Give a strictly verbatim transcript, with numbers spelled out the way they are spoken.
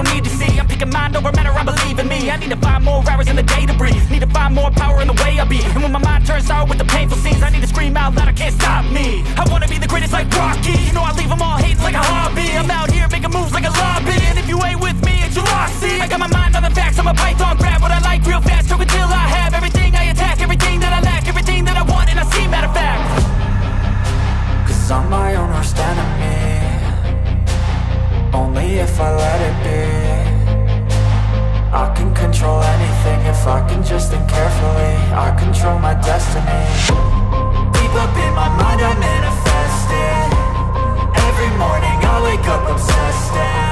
don't need to see. I'm picking mind over matter, I believe in me. I need to find more hours in the day to breathe. Need to find more power in the way I be. And when my mind turns sour with the painful scenes, I need to scream out loud, I can't stop me. I wanna be the greatest like Rocky. You know I leave them all hating like a hobby. I'm out here making moves like a lobby. And if you ain't with me, it's your loss, see. I got my mind on the facts, I'm a python, grab what I like real fast. Choke until I have everything I attack, everything that I lack, everything that I want, and I see, matter of fact. Cause I'm my own worst enemy. Only if I let it be. I can control anything if I can just think carefully. I control my destiny. Deep up in my mind I manifest it. Every morning I wake up obsessed and